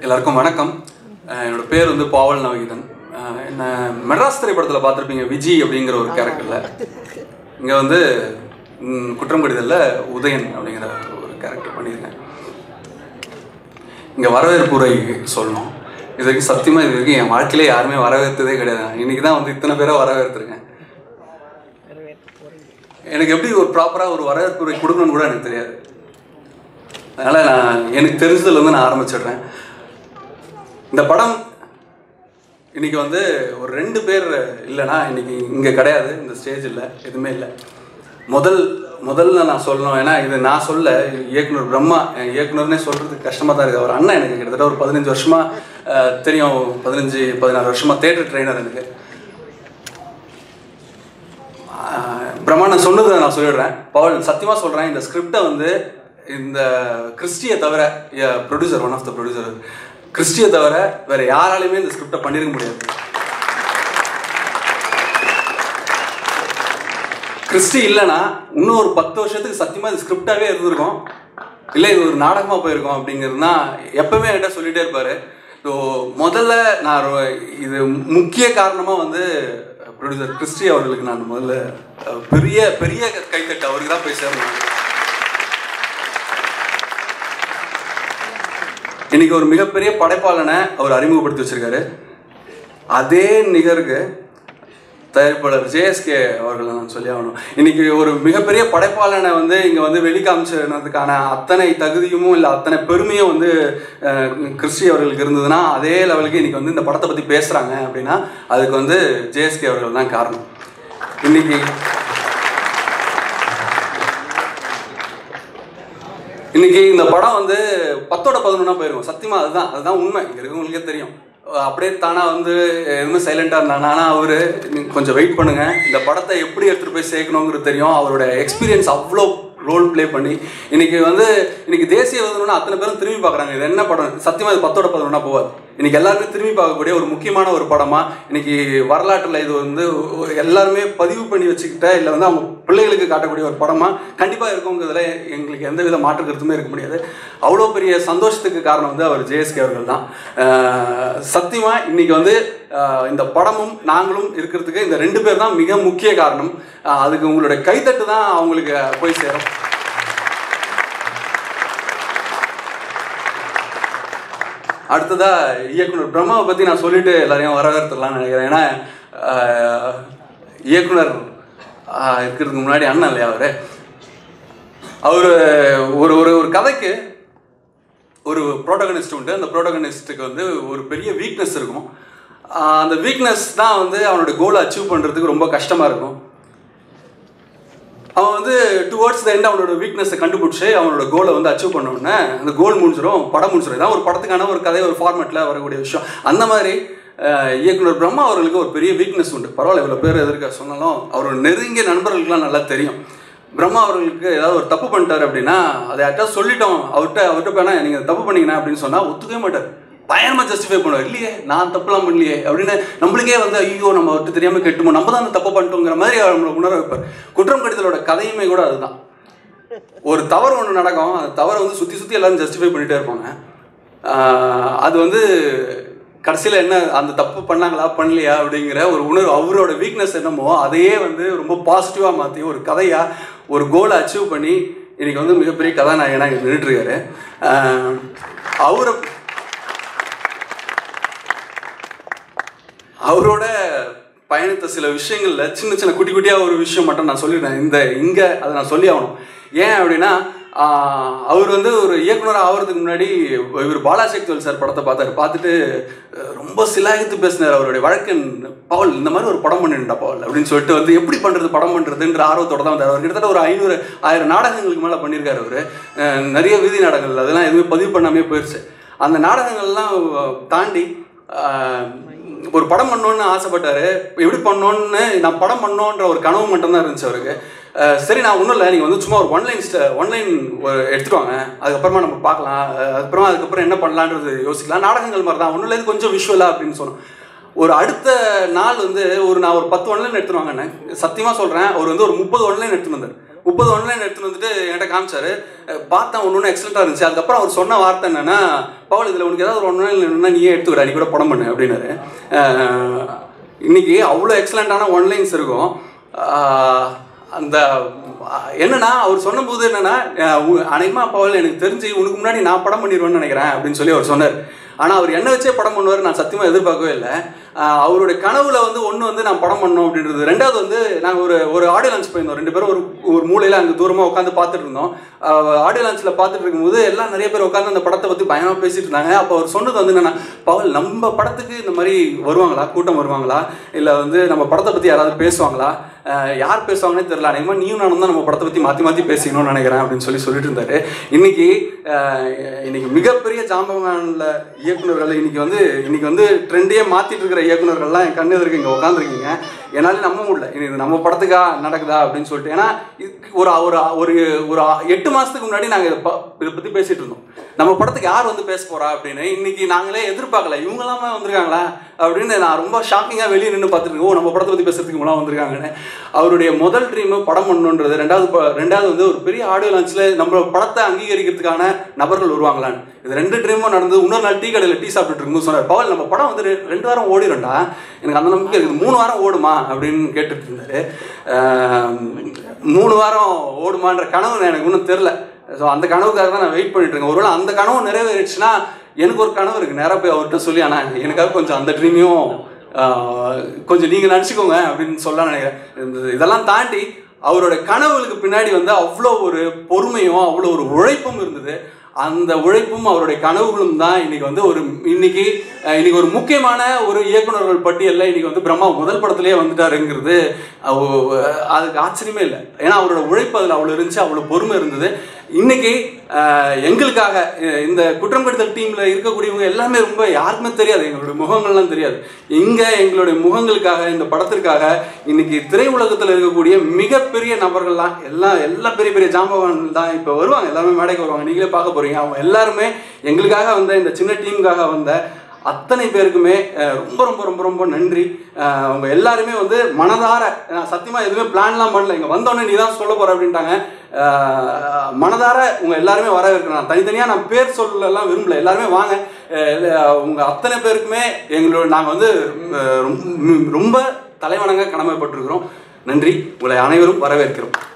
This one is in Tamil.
எல்லாருக்கும் வணக்கம். என்னோட பேர் வந்து பாவல் நவகீதன். என்ன மெட்ராஸ் திரைப்படத்தில் பார்த்துருப்பீங்க, விஜி அப்படிங்கிற ஒரு கேரக்டரில். இங்கே வந்து குற்றம் கடிதலில் உதயன் அப்படிங்கிற ஒரு கேரக்டர் பண்ணியிருக்கேன். இங்கே வரவேற்புரை சொல்லணும். இது வரைக்கும் சத்தியமாக இது வரைக்கும் என் வாழ்க்கையிலே யாருமே வரவேற்றதே கிடையாது. இன்றைக்கி தான் வந்து இத்தனை பேரை வரவேற்றுருக்கேன். எனக்கு எப்படி ஒரு ப்ராப்பராக ஒரு வரவேற்புரை கொடுக்கணும்னு கூட எனக்கு தெரியாது. அதனால் எனக்கு தெரிஞ்சதுலேருந்து நான் ஆரம்பிச்சிடுறேன். இந்த படம் இன்றைக்கி வந்து ஒரு 2 பேர் இல்லைன்னா இன்றைக்கி இங்கே கிடையாது, இந்த ஸ்டேஜ் இல்லை, எதுவுமே இல்லை. முதல்ல நான் சொல்லணும், ஏன்னா இது நான் சொல்ல இயக்குனர் பிரம்மா, இயக்குனர்னே சொல்கிறதுக்கு கஷ்டமாக தான் இருக்குது. அவர் அண்ணன் எனக்கு கிட்டத்தட்ட ஒரு 15 வருஷமாக தெரியும், 15-16 வருஷமாக தேட்டர் ட்ரெயினர் எனக்கு. பிரம்மா நான் சொன்னதை நான் சொல்லிடுறேன். பவல் சத்தியமாக சொல்கிறேன், இந்த ஸ்கிரிப்டை வந்து இந்த கிறிஸ்டியை தவிர, producer, one of the producer கிறிஸ்டியை தவிர வேறு யாராலையுமே இந்த ஸ்கிரிப்டை பண்ணியிருக்க முடியாது. கிறிஸ்டி இல்லைன்னா இன்னும் ஒரு 10 வருஷத்துக்கு சத்தியமாக இது ஸ்கிரிப்டாகவே இருந்திருக்கும், இல்லை இது ஒரு நாடகமாக போயிருக்கோம் அப்படிங்கிறது தான் எப்பவுமே என்கிட்ட சொல்லிகிட்டே இருப்பார். ஸோ முதல்ல நான் இது முக்கிய காரணமாக வந்து ப்ரொடியூசர் கிறிஸ்டி அவர்களுக்கு நான் முதல்ல பெரிய பெரிய கைத்தட்டு அவருக்கு தான் போய் சேரணும். இன்னைக்கு ஒரு மிகப்பெரிய படைப்பாளனை அவர் அறிமுகப்படுத்தி வச்சிருக்காரு. அதே நிகருக்கு தயாரிப்பாளர் ஜேஎஸ்கே அவர்கள் நான் சொல்லி ஆகணும். இன்னைக்கு ஒரு மிகப்பெரிய படைப்பாளனை வந்து இங்கே வந்து வெளிக்காமிச்சதுக்கான அத்தனை தகுதியும் இல்லை அத்தனை பெருமையும் வந்து கிறிஸ்டி அவர்களுக்கு இருந்ததுன்னா, அதே லெவலுக்கு இன்னைக்கு வந்து இந்த படத்தை பற்றி பேசுகிறாங்க அப்படின்னா அதுக்கு வந்து ஜேஎஸ்கே அவர்கள் தான் காரணம். இன்னைக்கு இந்த படம் வந்து 10/11 போயிருக்கும். சத்தியமாக அதுதான் உண்மை. இங்கே இருக்கவங்களுக்கே தெரியும். அப்படியே தானா வந்து எதுவுமே சைலண்டாக இருந்தாங்க. ஆனால் அவர் கொஞ்சம் வெயிட் பண்ணுங்க, இந்த படத்தை எப்படி எடுத்துகிட்டு போய் சேர்க்கணுங்கிறது தெரியும். அவரோட எக்ஸ்பீரியன்ஸ் அவ்வளோ ரோல் ப்ளே பண்ணி இன்னைக்கு தேசிய விருதுனா அத்தனை பேரும் திரும்பி பார்க்குறாங்க. இது என்ன படம்? சத்தியமாக இது 10/11 போகாது. இன்னைக்கு எல்லாருமே திரும்பி பார்க்கக்கூடிய ஒரு முக்கியமான ஒரு படமாக இன்னைக்கு வரலாற்றில் இது வந்து எல்லாருமே பதிவு பண்ணி வச்சுக்கிட்ட, இல்லை வந்து அவங்க பிள்ளைகளுக்கு காட்டக்கூடிய ஒரு படமாக கண்டிப்பாக இருக்குங்கிறதுல எங்களுக்கு எந்த வித மாற்று கருத்துமே இருக்க முடியாது. அவ்வளோ பெரிய சந்தோஷத்துக்கு காரணம் வந்து அவர் ஜேஎஸ்கே அவர்கள் தான். சத்தியமாக இன்னைக்கு வந்து இந்த படமும் நாங்களும் இருக்கிறதுக்கு இந்த 2 பேர் தான் மிக முக்கிய காரணம். அதுக்கு உங்களுடைய கைத்தட்டு தான் அவங்களுக்கு போய் சேரும். அடுத்ததா இயக்குனர் பிரம்மாவை பற்றி நான் சொல்லிட்டு எல்லாரையும் வரவேற்றுலாம்னு நினைக்கிறேன். ஏன்னா இயக்குனர் இருக்கிறதுக்கு முன்னாடி அண்ணன் இல்லையா அவர் ஒரு ஒரு கதைக்கு ஒரு ப்ரோட்டகனிஸ்ட் உண்டு. அந்த ப்ரோட்டகனிஸ்ட்டுக்கு வந்து ஒரு பெரிய வீக்னஸ் இருக்கும். அந்த வீக்னஸ் தான் வந்து அவனோட கோலை அச்சீவ் பண்ணுறதுக்கு ரொம்ப கஷ்டமாக இருக்கும். அவன் வந்து டுவர்ட்ஸ் த எண்ட் அவனோட வீக்னஸை கண்டுபிடிச்சி அவனோட கோலை வந்து அச்சீவ் பண்ணோடனே அந்த கோல் முடிஞ்சிடும், படம் முடிஞ்சிடும். இதான் ஒரு படத்துக்கான ஒரு கதை, ஒரு ஃபார்மேட்டில் வரக்கூடிய விஷயம். அந்த மாதிரி இயக்குனர் பிரம்மா அவர்களுக்கு ஒரு பெரிய வீக்னஸ் உண்டு. பரவாயில்ல, இவ்வளோ பேர் எதிர்க்க சொன்னாலும் அவரோட நெருங்கிய நண்பர்களுக்கெல்லாம் நல்லா தெரியும். பிரம்மா அவர்களுக்கு ஏதாவது ஒரு தப்பு பண்ணிட்டார் அப்படின்னா அதை யார்கிட்ட சொல்லிட்டோம், அவர்கிட்ட போனா நீங்கள் தப்பு பண்ணிங்கன்னா அப்படின்னு சொன்னால் ஒத்துக்கவே மாட்டார். பயங்கரமாக ஜஸ்டிஃபை பண்ணுவார். இல்லையே, நான் தப்புலாம் பண்ணலையே அப்படின்னு நம்மளுக்கே வந்து ஐயோ நம்ம அவர்கிட்ட தெரியாமல் கெட்டுமோ, நம்ம தான் அந்த தப்பு பண்ணிட்டோங்கிற மாதிரி நம்மளை உணர வைப்பார். குற்றம் கடிதலோட கதையுமே கூட அதுதான். ஒரு தவறு ஒன்று நடக்கும், அந்த தவறை வந்து சுற்றி எல்லாரும் ஜஸ்டிஃபை பண்ணிகிட்டே இருப்பாங்க. அது வந்து கடைசியில் என்ன, அந்த தப்பு பண்ணாங்களா பண்ணலையா அப்படிங்கிற ஒரு உணர்வு, அவரோட வீக்னஸ் என்னமோ அதையே வந்து ரொம்ப பாசிட்டிவாக மாற்றி ஒரு கதையாக ஒரு கோலை அச்சீவ் பண்ணி இன்னைக்கு வந்து மிகப்பெரிய கதாநாயகனாக நின்றுட்டுருக்காரு. அவரோட பயணித்த சில விஷயங்களில் சின்ன குட்டி குட்டியாக ஒரு விஷயம் மட்டும் நான் சொல்லிடுறேன். இங்கே அதை நான் சொல்லி ஆகணும். ஏன் அப்படின்னா அவர் வந்து ஒரு இயக்குனர் ஆகிறதுக்கு முன்னாடி இவர் பாலாசக்திவேல் சார் படத்தை பார்த்துட்டு ரொம்ப சிலாகித்து பேசினார். அவருடைய வழக்கன் பவல் இந்த மாதிரி ஒரு படம் பண்ணிட்டா பவல் அப்படின்னு சொல்லிட்டு வந்து எப்படி பண்ணுறது படம் பண்ணுறதுன்ற ஆர்வத்தோட தான் வந்தார். அவர் கிட்டத்தட்ட ஒரு 500-1000 நாடகங்களுக்கு மேலே பண்ணியிருக்காரு. அவர் நிறைய வீதி நாடகங்கள் அதெல்லாம் எதுவுமே பதிவு பண்ணாமே போயிடுச்சு. அந்த நாடகங்கள்லாம் தாண்டி ஒரு படம் பண்ணோன்னு ஆசைப்பட்டார். எப்படி பண்ணோன்னு, நான் படம் பண்ணோன்ற ஒரு கனவு மட்டும்தான் இருந்துச்சு அவருக்கு. சரி, நான் ஒன்றும் இல்லை, நீங்கள் வந்து சும்மா ஒரு ஒன்லைன் எடுத்துட்டு வாங்க, அதுக்கப்புறமா நம்ம பார்க்கலாம், அதுக்கப்புறம் என்ன பண்ணலான்றது யோசிக்கலாம், நாடகங்கள் மாதிரி தான், ஒன்றும் இல்லை, கொஞ்சம் விஷுவலாக அப்படின்னு சொன்னோம். ஒரு அடுத்த நாள் வந்து நான் ஒரு 10 ஒன்லைன் எடுத்துட்டு வாங்கண்ணே. சத்தியமாக சொல்கிறேன், அவர் வந்து ஒரு 30 ஒன்லைன் எடுத்துட்டு வந்தார். 30 ஒன்லைன் எடுத்துகிட்டு வந்துட்டு என்கிட்ட காமிச்சாரு. பார்த்தா ஒன்று எக்ஸலண்ட்டாக இருந்துச்சு. அதுக்கப்புறம் அவர் சொன்ன வார்த்தை என்னன்னா, பவுல் இதில் உனக்கு ஏதாவது ஒரு ஒன்லைன் என்னன்னா நீயே எடுத்துக்கிற, நீ கூட படம் பண்ணு அப்படின்னாரு. இன்னைக்கு அவ்வளோ எக்ஸலண்ட்டான ஒன்லைன்ஸ் இருக்கும். அந்த என்னன்னா அவர் சொன்னபோது என்னன்னா, அநேகமாக பவுல் எனக்கு தெரிஞ்சு உனக்கு முன்னாடி நான் படம் பண்ணிடுவேன்னு நினைக்கிறேன் அப்படின்னு சொல்லி அவர் சொன்னார். ஆனால் அவர் என்ன வச்சே படம் பண்ணுவார் நான் சத்தியமாக எதிர்பார்க்கவே இல்லை. அவருடைய கனவுல வந்து ஒன்று வந்து நான் படம் பண்ணோம் அப்படின்றது. ரெண்டாவது வந்து நாங்கள் ஒரு ஆடியோ லான்ச் போயிருந்தோம். 2 பேரும் ஒரு மூலையில் அங்கே தூரமாக உட்காந்து பார்த்துட்டு இருந்தோம். ஆடியோ லான்ச்சில் பார்த்துட்டு இருக்கும்போது எல்லாம் நிறைய பேர் உட்காந்து அந்த படத்தை பற்றி பயங்கரமாக பேசிட்டு இருந்தாங்க. அப்போ அவர் சொன்னது வந்து என்னன்னா, பவுல் நம்ம படத்துக்கு இந்த மாதிரி வருவாங்களா, கூட்டம் வருவாங்களா, இல்லை வந்து நம்ம படத்தை பற்றி யாராவது பேசுவாங்களா, யார் பேசுவாங்கன்னே தெரியல, அநேகமாக நீயும் நானும் தான் நம்ம படத்தை பற்றி மாற்றி மாற்றி பேசிக்கணும்னு நினைக்கிறேன் அப்படின்னு சொல்லிட்டு இருந்தாரு. இன்னைக்கு மிகப்பெரிய ஜாம்பவான்ல இயக்குநர்கள் இன்னைக்கு வந்து ட்ரெண்டையே மாற்றிட்டு இருக்கிற இயக்குநர்கள்லாம் என் கண்ணு எதிர்க்கு இங்கே உட்காந்துருக்கீங்க. என்னால நம்ப முடியல இது நம்ம படத்துக்கா நடக்குதா அப்படின்னு சொல்லிட்டு. ஏன்னா ஒரு 8 மாதத்துக்கு முன்னாடி நாங்கள் இதை பற்றி பேசிட்டு இருந்தோம். நம்ம படத்துக்கு யார் வந்து பேச போறா அப்படின்னு. இன்னைக்கு நாங்களே எதிர்பார்க்கல இவங்களாமே வந்திருக்காங்களா அப்படின்னு. நான் ரொம்ப ஷாக்கிங்காக வெளியே நின்று பார்த்துருக்கோம். நம்ம படத்தை பற்றி பேசுறதுக்கு இவங்களாம் வந்திருக்காங்கன்னு. அவருடைய முதல் ட்ரீம் படம் பண்ணணுன்றது. ரெண்டாவது வந்து ஒரு பெரிய ஆடியோ லான்ச்சில் நம்ம படத்தை அங்கீகரிக்கிறதுக்கான நபர்கள் வருவாங்களான்னு. இது 2 ட்ரீமும் நடந்து. இன்னொரு நாள் டீ கடையில் டீ சாப்பிட்டு இருக்கும்போது சொன்னார், பவுல் நம்ம படம் வந்து 2 வாரம் ஓடிடும்டா, எனக்கு அந்த நம்பிக்கை இருக்குது, 3 வாரம் ஓடுமா அப்படின்னு கேட்டுட்டு இருந்தாரு. 3 வாரம் ஓடுமான்ற கனவு எனக்கு இன்னும் தெரில. ஸோ அந்த கனவுக்காக தான் நான் வெயிட் பண்ணிட்டு இருக்கேன். ஒருவேளை அந்த கனவு நிறைவேறிடுச்சுன்னா எனக்கு ஒரு கனவு இருக்குது, நேராக போய் அவர்கிட்ட சொல்லி ஆனால் எனக்காக கொஞ்சம் அந்த ட்ரீமையும் கொஞ்சம் நீங்கள் நடிச்சுக்கோங்க அப்படின்னு சொல்ல நினைக்கிறேன். இதெல்லாம் தாண்டி அவரோட கனவுகளுக்கு பின்னாடி வந்து அவ்வளோ ஒரு பொறுமையும் அவ்வளோ ஒரு உழைப்பும் இருந்தது. அந்த உழைப்பும் அவருடைய கனவுகளும் தான் இன்னைக்கு ஒரு முக்கியமான ஒரு இயக்குநர்கள் பட்டியலில் இன்னைக்கு வந்து பிரம்மா முதல் படத்திலேயே வந்துட்டாருங்கிறது அதுக்கு ஆச்சரியமே இல்லை. ஏன்னா அவரோட உழைப்பு அதில் அவ்வளோ இருந்துச்சு, அவ்வளோ பொறுமை இருந்தது. இன்னைக்கு எங்களுக்காக இந்த குற்றம் கெடுத்தல் டீம்ல இருக்கக்கூடியவங்க எல்லாமே ரொம்ப யாருக்குமே தெரியாது, எங்களுடைய முகங்கள்லாம் தெரியாது. எங்களுடைய முகங்களுக்காக இந்த படத்திற்காக இன்னைக்கு திரையுலகத்தில் இருக்கக்கூடிய மிகப்பெரிய நபர்கள்லாம் எல்லா பெரிய பெரிய ஜாம்பவான் தான் இப்போ வருவாங்க, எல்லாமே மேடைக்கு வருவாங்க, நீங்களே பார்க்க போறீங்க. அவங்க எல்லாருமே எங்களுக்காக வந்த இந்த சின்ன டீமுக்காக வந்த அத்தனை பேருக்குமே ரொம்ப ரொம்ப ரொம்ப ரொம்ப நன்றி. அவங்க எல்லாருமே வந்து மனதார, சத்தியமாக எதுவுமே பிளான்லாம் பண்ணல, இங்கே வந்தோடனே நீ தான் சொல்ல போற அப்படின்ட்டாங்க. மனதார உங்க எல்லாருமே வரவேற்கிறேன். தனித்தனியாக நான் பேர் சொல்லலாம் விரும்பல, எல்லாருமே வாங்க. உங்க அத்தனை பேருக்குமே நாங்கள் வந்து ரொம்ப தலைவணங்க கடமைப்பட்டிருக்கிறோம். நன்றி. உங்களை அனைவரும் வரவேற்கிறோம்.